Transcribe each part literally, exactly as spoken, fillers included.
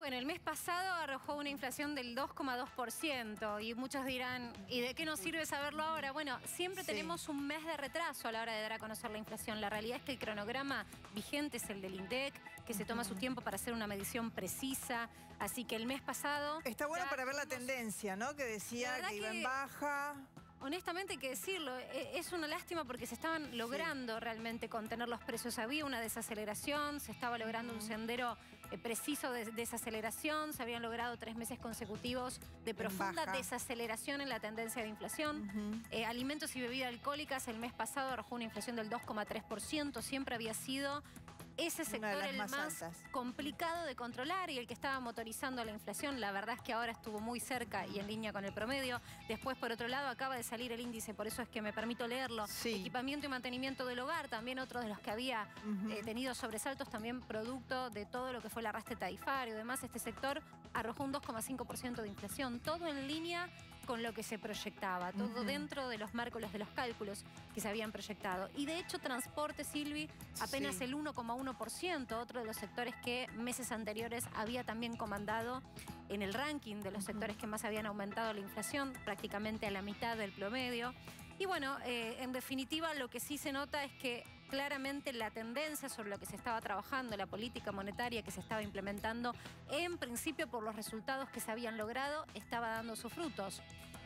Bueno, el mes pasado arrojó una inflación del dos coma dos por ciento y muchos dirán, ¿y de qué nos sirve saberlo ahora? Bueno, siempre Sí. tenemos un mes de retraso a la hora de dar a conocer la inflación. La realidad es que el cronograma vigente es el del INDEC, que se toma su tiempo para hacer una medición precisa. Así que el mes pasado... Está bueno ya para ver la tuvimos- tendencia, ¿no? Que La decía verdad que iba que- en baja. Honestamente hay que decirlo, e- es una lástima porque se estaban logrando realmente contener los precios. Había una desaceleración, se estaba logrando un sendero eh, preciso de desaceleración, se habían logrado tres meses consecutivos de profunda baja. desaceleración en la tendencia de inflación. Ujú. Eh, alimentos y bebidas alcohólicas el mes pasado arrojó una inflación del dos coma tres por ciento, siempre había sido ese Una de sector las el más más altas. complicado de controlar y el que estaba motorizando la inflación. La verdad es que ahora estuvo muy cerca y en línea con el promedio. Después, por otro lado, acaba de salir el índice, por eso es que me permito leerlo. Sí. Equipamiento y mantenimiento del hogar, también otro de los que había Ujú. eh, tenido sobresaltos, también producto de todo lo que fue el arrastre tarifario. Además, este sector arrojó un dos coma cinco por ciento de inflación, todo en línea con lo que se proyectaba, todo Ujú. dentro de los marcos de los cálculos que se habían proyectado. Y de hecho, transporte, Silvi, apenas Sí. el uno coma uno por ciento, otro de los sectores que meses anteriores había también comandado en el ranking de los sectores que más habían aumentado la inflación, prácticamente a la mitad del promedio. Y bueno, eh, en definitiva, lo que sí se nota es que claramente la tendencia sobre lo que se estaba trabajando, la política monetaria que se estaba implementando, en principio por los resultados que se habían logrado, estaba dando sus frutos.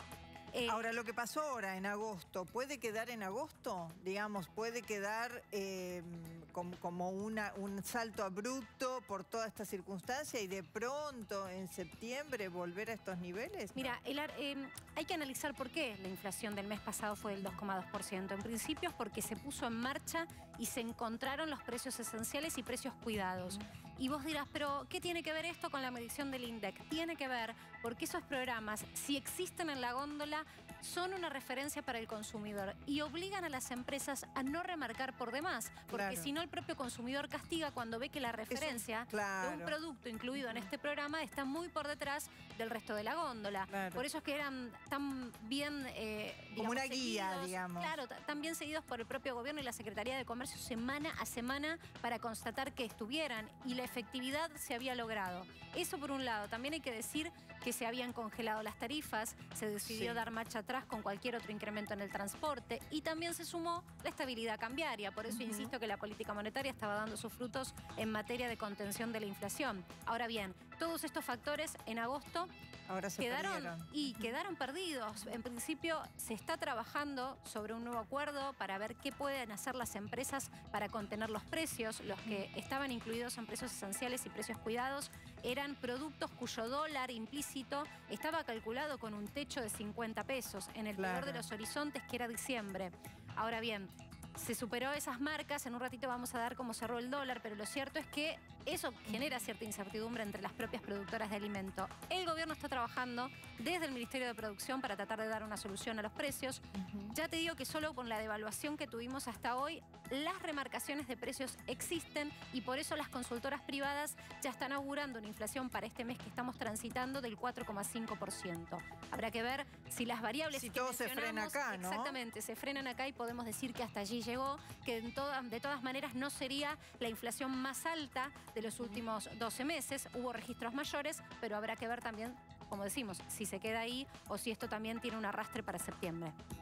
Eh, Ahora, lo que pasó ahora en agosto, ¿puede quedar en agosto? Digamos, ¿puede quedar eh, como, como una, un salto abrupto por toda esta circunstancia y de pronto en septiembre volver a estos niveles? Mira, el ar- eh, hay que analizar por qué la inflación del mes pasado fue del dos coma dos por ciento. En principio es porque se puso en marcha y se encontraron los precios esenciales y precios cuidados. Y vos dirás, pero ¿qué tiene que ver esto con la medición del INDEC? Tiene que ver porque esos programas, si existen en la góndola, son una referencia para el consumidor y obligan a las empresas a no remarcar por demás, porque Claro. si no el propio consumidor castiga cuando ve que la referencia claro. de un producto incluido en este programa está muy por detrás del resto de la góndola. Claro. Por eso es que eran tan bien... eh, Como digamos, una guía, seguidos, digamos. Claro, tan bien seguidos por el propio gobierno y la Secretaría de Comercio semana a semana para constatar que estuvieran y la efectividad se había logrado. Eso por un lado. También hay que decir que se habían congelado las tarifas, se decidió Sí. dar marcha atrás con cualquier otro incremento en el transporte y también se sumó la estabilidad cambiaria. Por eso Ujú. insisto que la política monetaria estaba dando sus frutos en materia de contención de la inflación. Ahora bien, todos estos factores en agosto Ahora se quedaron perdieron. y quedaron perdidos. En principio se está trabajando sobre un nuevo acuerdo para ver qué pueden hacer las empresas para contener los precios. Los que estaban incluidos en precios esenciales y precios cuidados eran productos cuyo dólar implícito estaba calculado con un techo de cincuenta pesos en el Claro. peor de los horizontes, que era diciembre. Ahora bien, se superó esas marcas, en un ratito vamos a dar cómo cerró el dólar, pero lo cierto es que eso genera cierta incertidumbre entre las propias productoras de alimento. El gobierno está trabajando desde el Ministerio de Producción para tratar de dar una solución a los precios. Ya te digo que solo con la devaluación que tuvimos hasta hoy, las remarcaciones de precios existen y por eso las consultoras privadas ya están augurando una inflación para este mes que estamos transitando del cuatro coma cinco por ciento. Habrá que ver si las variables Si que todo se frena mencionamos, acá, ¿no? Exactamente, se frenan acá y podemos decir que hasta allí llegó, que en todas, de todas maneras no sería la inflación más alta de los últimos doce meses. Hubo registros mayores, pero habrá que ver también, como decimos, si se queda ahí o si esto también tiene un arrastre para septiembre.